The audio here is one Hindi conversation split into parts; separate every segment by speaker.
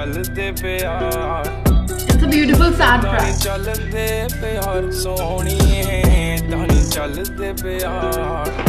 Speaker 1: चलदे प्यार
Speaker 2: It's a beautiful sad track.
Speaker 1: चलदे प्यार सोहणीए तानी चलदे प्यार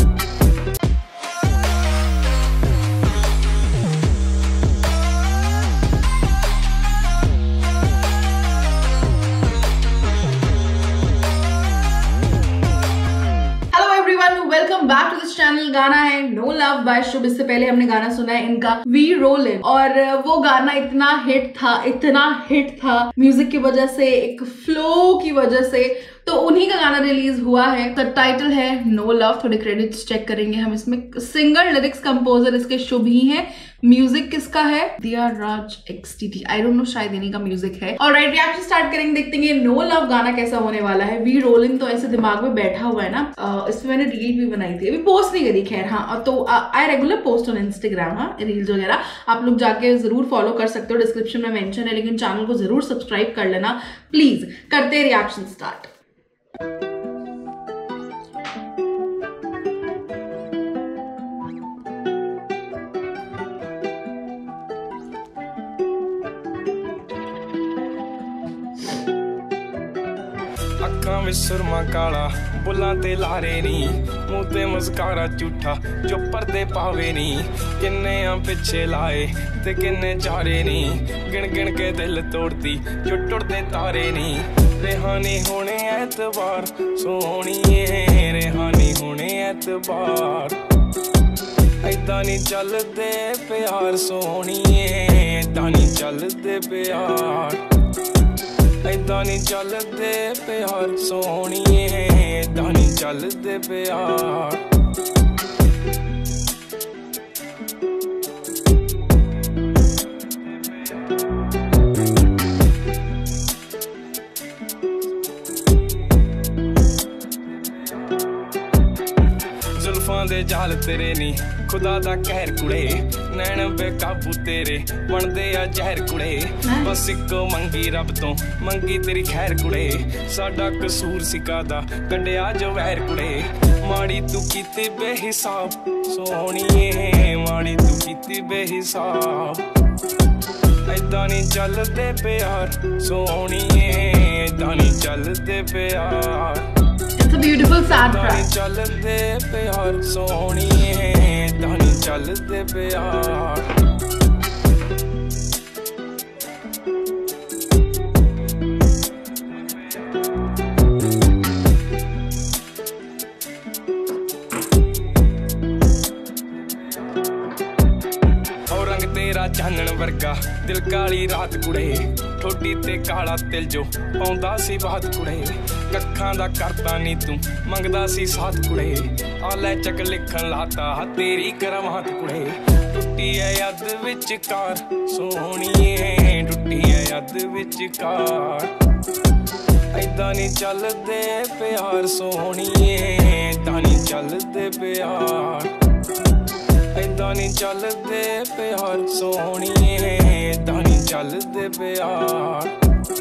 Speaker 2: welcome back to this channel. गाना है नो लव बाय शुभ। इससे पहले हमने गाना सुना है इनका वी रोल इन, और वो गाना इतना हिट था म्यूजिक की वजह से, एक फ्लो की वजह से, तो उन्हीं का गाना रिलीज हुआ है। तो टाइटल है नो लव। थोड़े क्रेडिट्स चेक करेंगे हम इसमें। सिंगर, लिरिक्स, कंपोजर इसके शुभ ही है। म्यूजिक किसका है? Diya Raj XTT, I don't know, शायद इन्हीं का म्यूजिक है। और राइट, रिएक्शन स्टार्ट करेंगे, देखते हैं नो लव गाना कैसा होने वाला है। वी रोलिंग तो ऐसे दिमाग में बैठा हुआ है ना, इसमें मैंने रील भी बनाई थी, अभी पोस्ट नहीं करी खैर। हाँ, तो I regular post on Instagram, हाँ, रील्स वगैरह आप लोग जाके जरूर फॉलो कर सकते हो, डिस्क्रिप्शन में मेंशन है, लेकिन चैनल को जरूर सब्सक्राइब कर लेना प्लीज। करते हैं रिएक्शन स्टार्ट।
Speaker 1: अखां विच सुरमा काला, बुल्लां ते लारे नी, मूंह ते मस्कारा झूठा जो पर्दे पावे नी। किन्ने आ पिछे लाए ते किन्ने चारे नी, गिण गिण के दिल तोड़ती जो टुटदे तारे नी। रेहानी होने ऐतबार सोहणीए, रेहानी होने ऐतबार, ऐदां नी चलदे प्यार सोहणीए, ऐदां नी चलदे प्यार, ऐदां नी चलदे प्यार सोहणीए, ऐदां नी चलदे प्यार। जुल्फां दे जाल तेरे नी, खुदा दा कहर कुड़े, नैन बेकाबू तेरे बनदे आ जहर कुड़े। बस इको मंगी रब तो, मंगी तेरी खैर कुड़े, साडा कसूर सिकादा कड्डिया जो वैर कुड़े। माड़ी तू कीती बेहिसाब सोहणीए, माड़ी तू कीती बेहिसाब, ऐदां नी चलदे प्यार सोहणीए, ऐदां नी चलदे प्यार।
Speaker 2: It's a beautiful sad track.
Speaker 1: चलदे प्यार सोहणीए, ऐदां नी चलदे प्यार। तेरा चानण वर्गा दिल काली रात कुड़े, ठोडी ते काला तिल जो पाउंदा सी बात कुड़े। कखां दा करता नी तू मंगदा सी साथ कुड़े, आले चक लिखन लाता तेरी करमात कुड़े। टुट्टी है याद विचकार सोहणीए, टुट्टी है याद विचकार, ऐदां नी चलदे प्यार सोहणीए, ऐदां नी चलदे प्यार, ऐदां नी चलदे प्यार सोहणीए, ऐदां नी चलदे प्यार।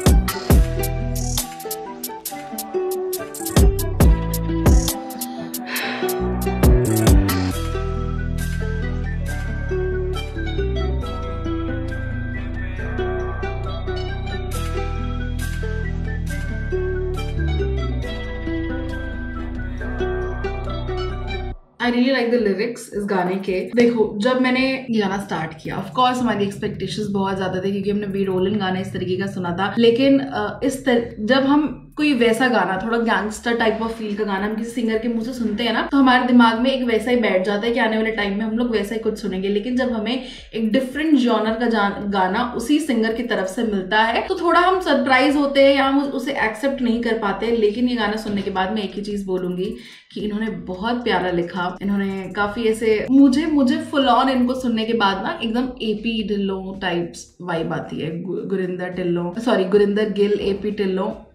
Speaker 2: I really like the lyrics इस गाने के। देखो, जब मैंने ये गाना स्टार्ट किया, ऑफ कोर्स हमारी एक्सपेक्टेशंस बहुत ज्यादा थे, क्योंकि हमने वी रोलिन गाना इस तरीके का सुना था। लेकिन जब हम कोई वैसा गाना, थोड़ा गैंगस्टर टाइप ऑफ फील का गाना हम किसी सिंगर के मुंह से सुनते हैं ना, तो हमारे दिमाग में एक वैसा ही बैठ जाता है कि आने वाले टाइम में हम लोग वैसा ही कुछ सुनेंगे। लेकिन जब हमें एक डिफरेंट जॉनर का गाना उसी सिंगर की तरफ से मिलता है, तो थोड़ा हम सरप्राइज होते हैं या हम उसे एक्सेप्ट नहीं कर पाते। लेकिन ये गाना सुनने के बाद मैं एक ही चीज बोलूंगी कि इन्होंने बहुत प्यारा लिखा। इन्होंने काफी ऐसे मुझे फुल ऑन इनको सुनने के बाद ना एकदम AP ढिल्लों टाइप्स वाइब आती है। गुरिंदर गिल, AP ढिल्लों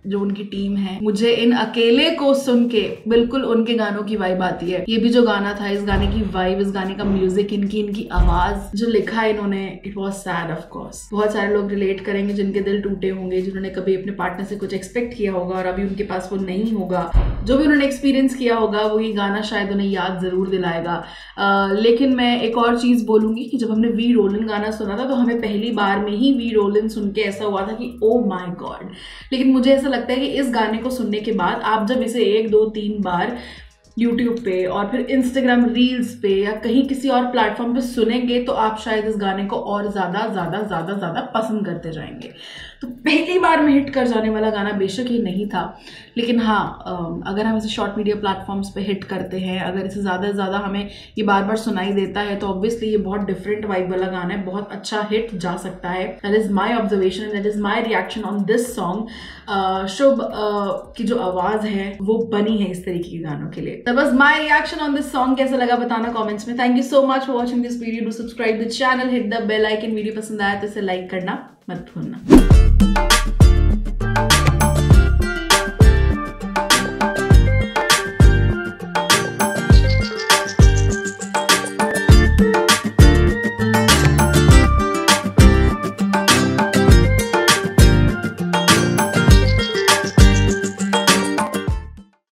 Speaker 2: जो उनकी टीम है, मुझे इन अकेले को सुन के बिल्कुल उनके गानों की वाइब आती है। ये भी जो गाना था, इस गाने की वाइब, इस गाने का म्यूजिक, इनकी आवाज जो लिखा है इन्होंने, it was sad of course. बहुत सारे लोग रिलेट करेंगे जिनके दिल टूटे होंगे, जिन्होंने कभी अपने पार्टनर से कुछ एक्सपेक्ट किया होगा और अभी उनके पास वो नहीं होगा। जो भी उन्होंने एक्सपीरियंस किया होगा वो ये गाना शायद उन्हें याद जरूर दिलाएगा। लेकिन मैं एक और चीज बोलूंगी कि जब हमने वी रोलिन गाना सुना था तो हमें पहली बार में ही वी रोलिन सुन के ऐसा हुआ था कि ओ माय गॉड। लेकिन मुझे ऐसा लगता है कि इस गाने को सुनने के बाद आप जब इसे 1, 2, 3 बार YouTube पे और फिर Instagram रील्स पे या कहीं किसी और प्लेटफॉर्म पे सुनेंगे तो आप शायद इस गाने को और ज्यादा पसंद करते जाएंगे। तो पहली बार में हिट कर जाने वाला गाना बेशक ये नहीं था, लेकिन हाँ, अगर हम इसे शॉर्ट मीडिया प्लेटफॉर्म्स पे हिट करते हैं, अगर इसे ज़्यादा से ज़्यादा हमें ये बार बार सुनाई देता है तो ऑब्वियसली ये बहुत डिफरेंट वाइब वाला गाना है, बहुत अच्छा हिट जा सकता है। That is my observation, that is my reaction on this song. Shubh की जो आवाज़ है वो बनी है इस तरीके के गानों के लिए। That was my reaction on this song. कैसा लगा बताना कॉमेंट्स में। Thank you so much for watching this video. Do subscribe the channel, hit the bell icon. Video पसंद आया तो इसे लाइक करना मत भूलना।